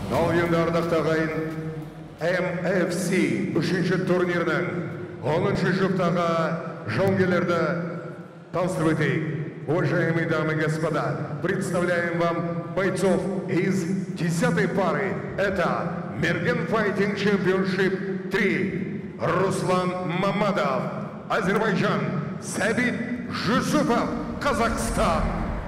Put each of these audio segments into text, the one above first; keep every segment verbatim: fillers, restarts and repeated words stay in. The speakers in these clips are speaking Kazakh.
Ал енді ардақты ағайын эм эф си үшінші турнирінің оныншы жұптағы жауынгерлерді таныстырып өтейік. Уважаемые дамы и господа, представляем вам бойцов из десятой пары. Это Мерген Файтинг Чемпионшип три. Руслан Мамадов, Азербайджан. Сабит Жусупов, Казахстан.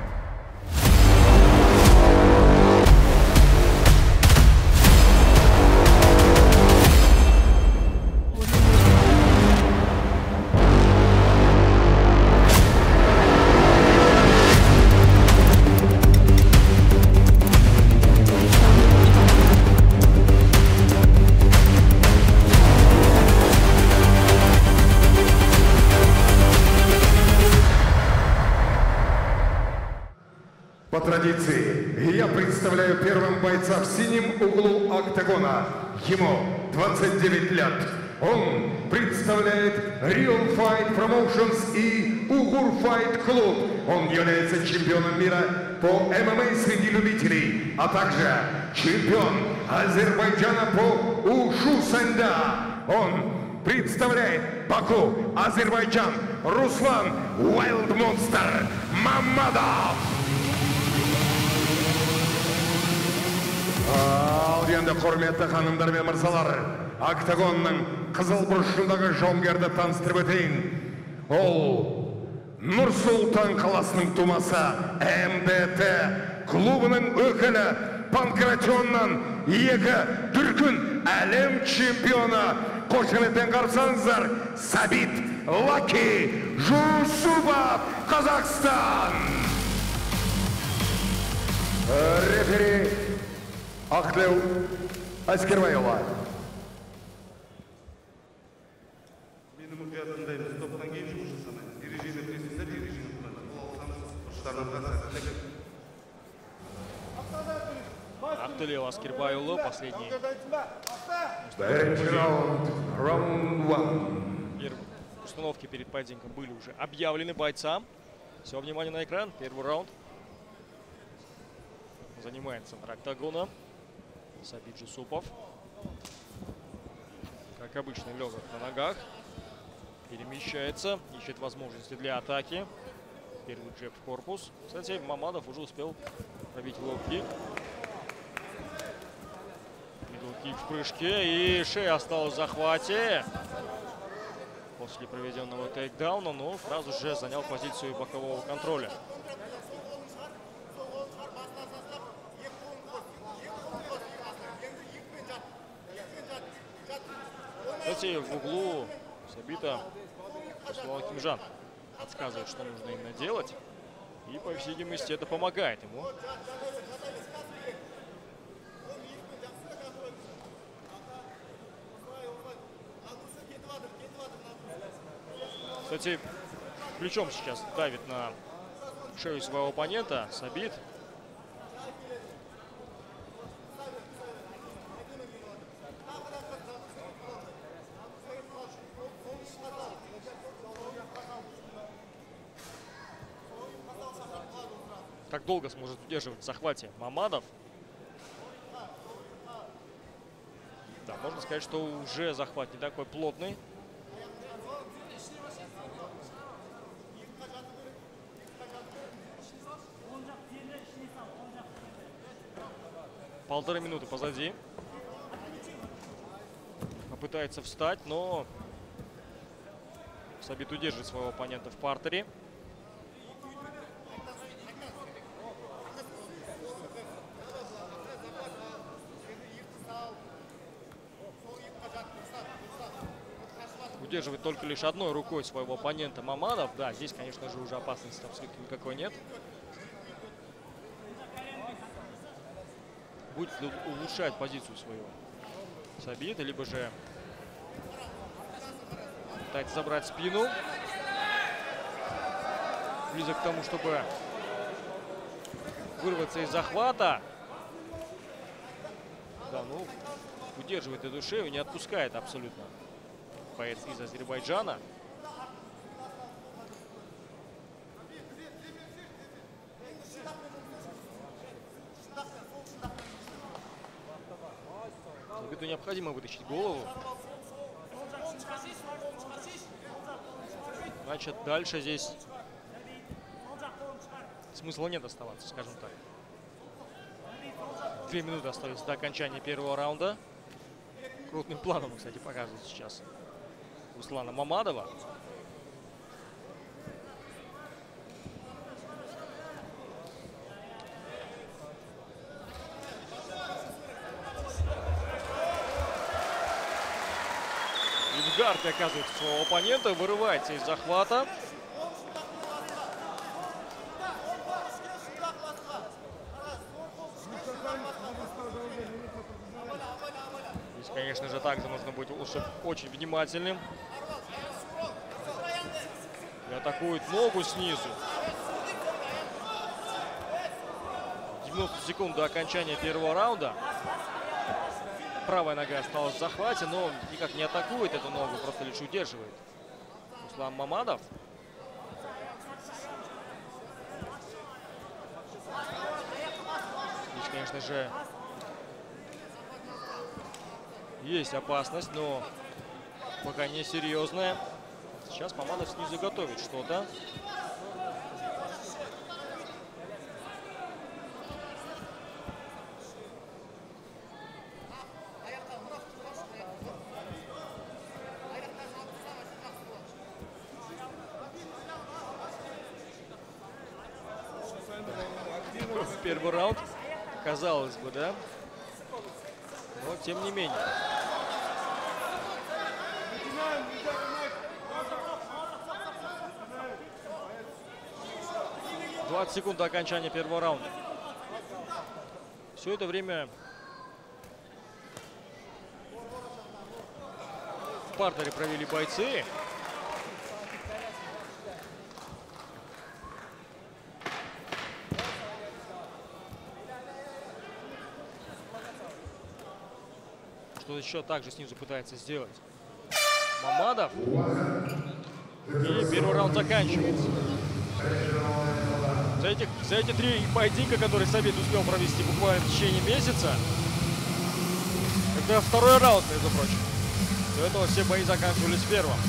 По традиции, я представляю первым бойца в синем углу октагона. Ему двадцать девять лет. Он представляет Real Fight Promotions и Угур Fight Club. Он является чемпионом мира по эм эм а среди любителей, а также чемпион Азербайджана по Ушу Санда. Он представляет Баку, Азербайджан, Руслан Wild Monster Мамадов. Ал енді құрметті ханымдар мен мырзалар, октагонның қызыл бұрышындағы жауынгерді таныстырып өтейін. Ол Нұр-Сұлтан қаласының тумасы эм дэ тэ клубының өкілі, Панкратионнан екі дүркін әлем чемпионы. Қошеметпен қарсаңыздар, Сабит Лаки Жусупов, Казахстан. Рефери Ақтілеу Әскербайұлы. Менің мұқиятындаймыз, топтан кейін жұмыс жасамайды. Ережені білесіздер, ережені бұлады. Бұл алсаңыз, ұрыстарыңызға сәттілік. Ақтілеу Әскербайұлы, последний. Первые установки перед поединком были уже объявлены бойцам. Все, внимание на экран. Первый раунд. Занимает центр октагона Сабит Жусупов. Как обычно, легок на ногах. Перемещается, ищет возможности для атаки. Первый джеб в корпус. Кстати, Мамадов уже успел пробить лоу-кик. Мидл-кик в прыжке. И шея осталась в захвате. После проведенного тейкдауна, но сразу же занял позицию бокового контроля. Кстати, в углу Сабита Руслан Кимжан подсказывает, что нужно именно делать. И, по всей видимости, это помогает ему. Кстати, плечом сейчас давит на шею своего оппонента Сабит. Как долго сможет удерживать в захвате Мамадов? Да, можно сказать, что уже захват не такой плотный. Полторы минуты позади. Попытается встать, но Сабит удерживает своего оппонента в партере. Удерживает только лишь одной рукой своего оппонента Мамадов. Да, здесь, конечно же, уже опасности абсолютно никакой нет. Будет ли улучшать позицию свою Сабит, либо же пытается забрать спину. Близок к тому, чтобы вырваться из захвата. Да, ну, удерживает эту шею, не отпускает абсолютно. Боец из Азербайджана. Сабиту необходимо вытащить голову. Значит, дальше здесь смысла нет оставаться, скажем так. Две минуты остаются до окончания первого раунда. Крупным планом, кстати, показывает сейчас Руслана Мамадова. Гард оказывается своего оппонента, вырывается из захвата. Здесь, конечно же, также нужно быть очень внимательным. И атакует ногу снизу. девяносто секунд до окончания первого раунда. Правая нога осталась в захвате, но он никак не атакует эту ногу, просто лишь удерживает Руслан Мамадов. Здесь, конечно же, есть опасность, но пока не серьезная. Сейчас Мамадов снизу готовит что-то. Первый раунд, казалось бы, да? Но тем не менее. двадцать секунд до окончания первого раунда. Все это время в партере провели бойцы. Что еще также снизу пытается сделать Мамадов. И первый раунд заканчивается. За эти, за эти три поединка, которые Сабит успел провести буквально в течение месяца, это второй раунд, между прочим. До этого все бои заканчивались в первом.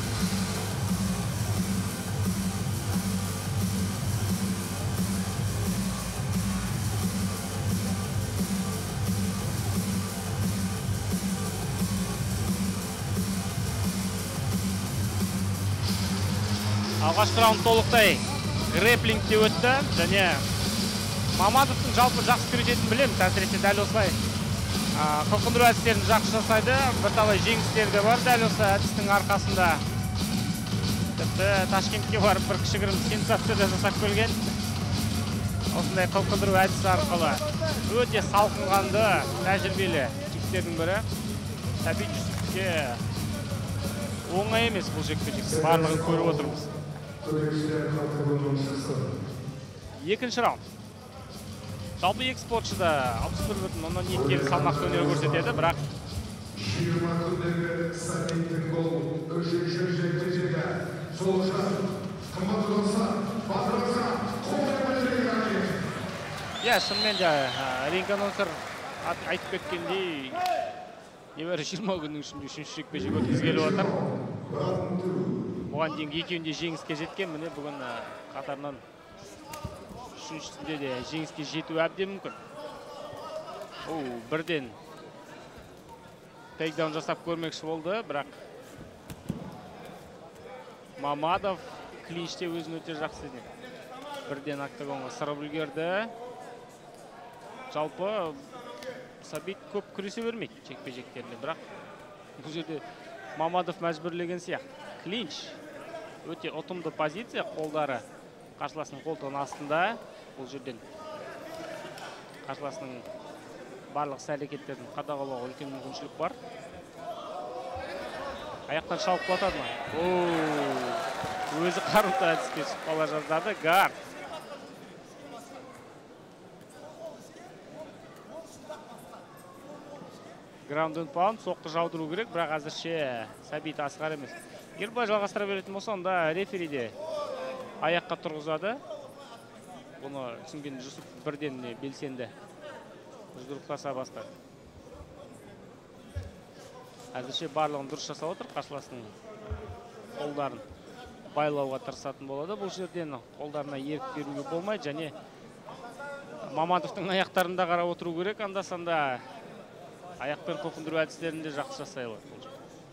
Алғашқы раунд толықтай грэплингте өтті, және Мамадовтың жалпы жақсы күресетінін білеміз, әсіресе дәл осылай қылқындыру әдістерін жақсы жасайды. Бірталай жеңістері де бар дәл осы әдістің арқасында. Тіпті Ташкентке барып бір кішігірім сенсация да жасап көрген. Осындай қылқындыру әдісі арқылы өте салқынғанды тәжірибелі жігіттердің бірі. Сабит Жүсіповке оңай емес бұл жекпе-жек, барлығын көріп отырмыз. Екінші раунд. Жалпы екі спортшы да алпыс бір бүтін оннан екі келі салмақта өнер көрсетеді, бірақ жиырма күндегі Сабиттің бұл үшінші жекпе-жегі сол жақ қымбат болса батырымызға қолдау білдірген. Иә, шынымен де ринг анонсер айтып кеткендей, небәрі жиырма күннің ішінде үшінші жекпе-жек өткізгелі отыр. Бұған дейін екеуінде жеңіске жеткен, міне бүгін қатарынан үшіншісінде де жеңіске жету әбден мүмкін. Оу, бірден тейкдаун жасап көрмекші болды, бірақ Мамадов клинчте өзін өте жақсы еді. Бірден октагонға сырып үлгерді. Жалпы Сабит көп күресе бермейді жекпе-жектерінде, бірақ бұл жерде Мамадов мәжбүрлеген сияқты. Клинч өте ұтымды позиция, қолдары қарсыласының қолтығының астында. Бұл жерден қарсыласының барлық іс-әрекеттерін қадағалауға үлкен мүмкіншілік бар. Аяқтан шауып батады ма? Оу, өзі қарымта әдіске шықпала жаздады. Гард. Граунд энд паунд, соқты жаудыру керек, бірақ әзірше Сабит асығар емес. Егер бұлай жалғастыра беретін болса, онда рефери де аяққа тұрғызады. Бұны түсінген Жүсіп бірден белсенді жұдырықтаса бастады. әзірше барлығын дұрыс жасап отыр. Қарсыласының қолдарын байлауға тырысатын болады. Бұл жерден қолдарына ерік беруге болмайды, және Мамадовтың аяқтарында қарап отыру керек. Анда-санда аяқпен қоқындыру әдістерінде жақсы жасай алады.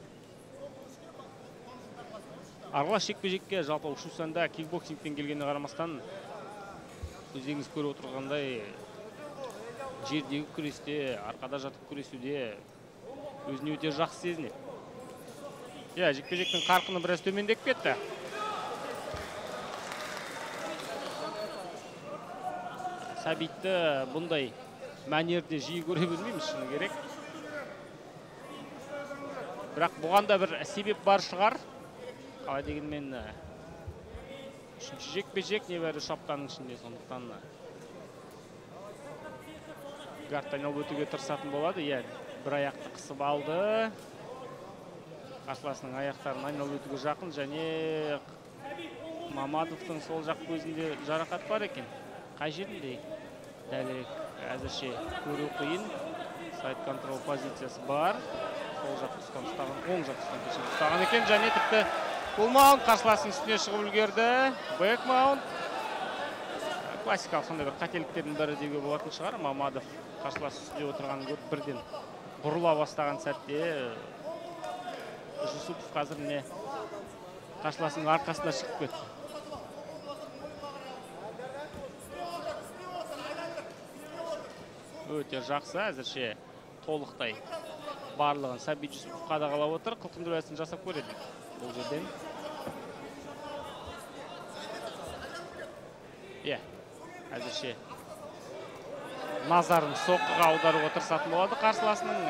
Аралас жекпе-жекке жалпы Ушусанда кикбоксингпен келгеніне қарамастан, өзіңіз көріп отырғандай жердегі күресте, арқада жатып күресуде өзіне өте жақсы сезінеді. Иә, жекпе-жектің қарқыны біраз төмендеп кетті. Сәбитті бұндай мәнерде жиі көре бермейміз, шыны керек. Бірақ бұған да бір себеп бар шығар. Қалай дегенмен үшінші жекпе-жек небәрі үш аптаның ішінде, сондықтан гардты айналып өтуге тырысатын болады. Иә, бір аяқты қысып алды. Қарсыласының аяқтарын айналып өтуге жақын, және Мамадовтың сол жақ көзінде жарақат бар екен. Қай жерінде? Дәлірек әзірше көру қиын. Сайт контрол позициясы бар. Сол жақ тұстан ұстаған, оң жақ тұстан ұстаған екен, және тіпті бұл маунт қарсыласының үстіне шығып үлгерді. Бэк маунт. Классикалық сондай бір қателіктердің бірі деуге болатын шығар. Мамадов қарсыласы үстінде отырғанын көріп бірден бұрыла бастаған сәтте Жүсупов қазір не қарсыласының арқасына шығып кетті. Өте жақсы, әзірше толықтай барлығын Сәбит Жүсупов қадағалап отыр. Қылқындыру әдісін жасап көреді бұл жерден. Иә, әзірше назарын соққыға аударуға тырысатын болады қарсыласының.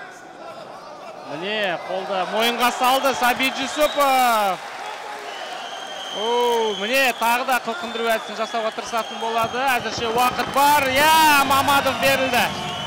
Міне, қолды мойынға салды Сәбит Жүсупов. Міне, тағы да қылқындыру әдісін жасауға тырысатын болады. Әзірше уақыт бар. Иә, Мамадов берілді.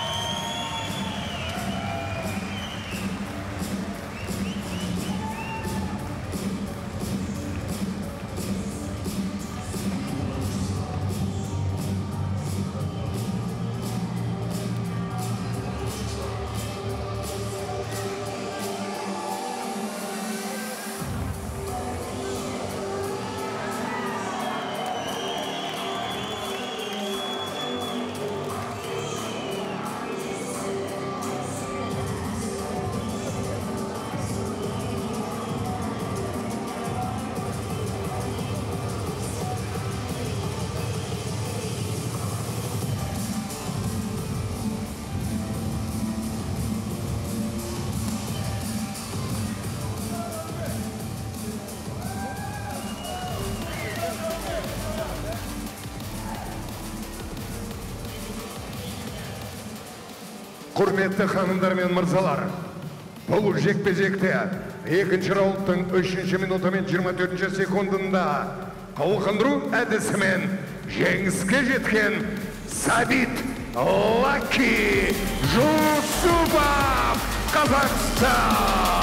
Құрметті ханымдар мен мырзалар, бұл жекпе-жекте екінші раундтың үшінші минуты мен жиырма төртінші секундында қылқындыру әдісімен жеңіске жеткен Сәбит Лаки Жүсупов, Қазақстан!